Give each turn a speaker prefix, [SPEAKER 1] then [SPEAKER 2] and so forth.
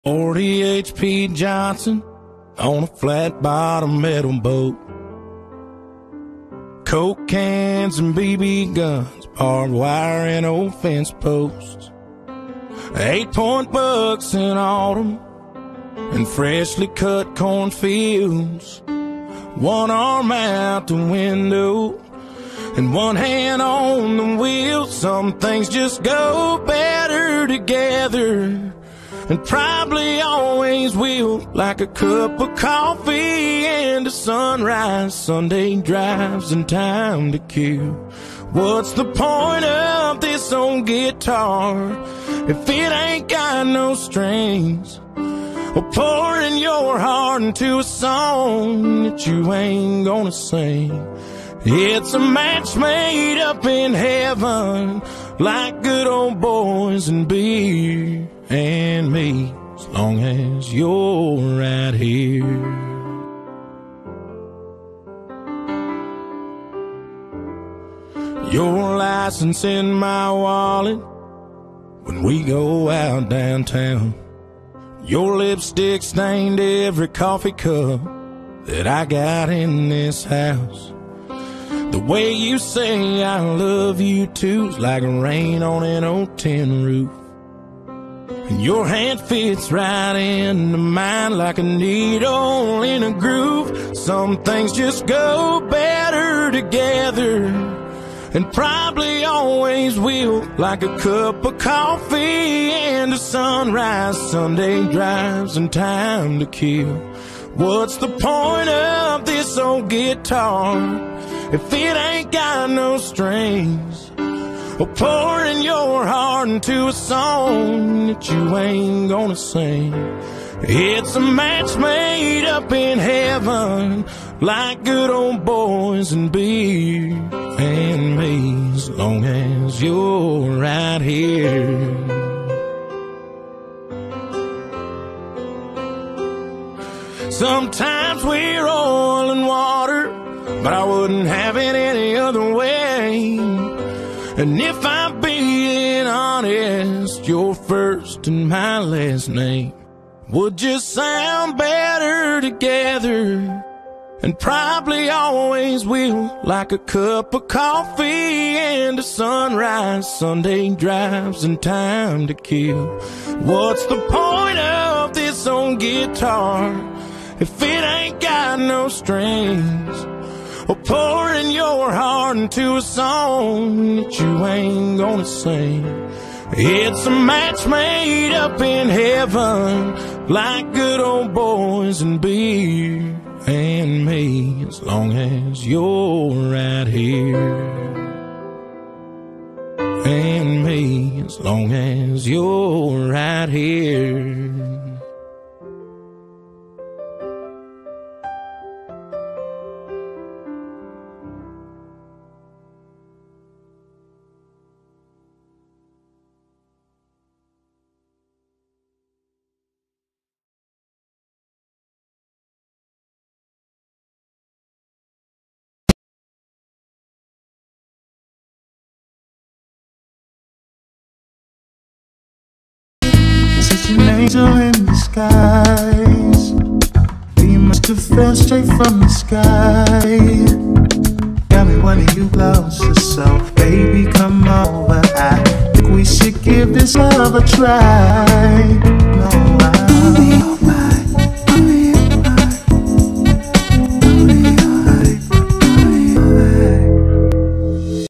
[SPEAKER 1] 40 H.P. Johnson on a flat-bottom metal boat. Coke cans and BB guns, barbed wire and old fence posts. 8-point bucks in autumn and freshly cut cornfields. One arm out the window and one hand on the wheel. Some things just go better together, and probably always will, like a cup of coffee and a sunrise, Sunday drives and time to kill. What's the point of this old guitar if it ain't got no strings? Or pouring your heart into a song that you ain't gonna sing. It's a match made up in heaven, like good old boys and beer and me, as long as you're right here. Your license in my wallet when we go out downtown. Your lipstick stained every coffee cup that I got in this house. The way you say I love you too's like rain on an old tin roof. And your hand fits right into mine like a needle in a groove. Some things just go better together, and probably always will, like a cup of coffee and a sunrise, Sunday drives and time to kill. What's the point of this old guitar if it ain't got no strings? Or pouring your heart into a song that you ain't gonna sing. It's a match made up in heaven, like good old boys and beer and me, as long as you're right here. Sometimes we're oil and water, but I wouldn't have it any other way. And if I'm being honest, your first and my last name would just sound better together, and probably always will, like a cup of coffee and a sunrise, Sunday drives and time to kill. What's the point of this old guitar if it ain't got no strings? Or pouring your heart into a song that you ain't gonna sing. It's a match made up in heaven, like good old boys and beer and me, as long as you're right here. And me, as long as you're right here.
[SPEAKER 2] Such an angel in disguise. You must have fell straight from the sky. Got me wanting you closer, so baby come over. I think we should give this love a try.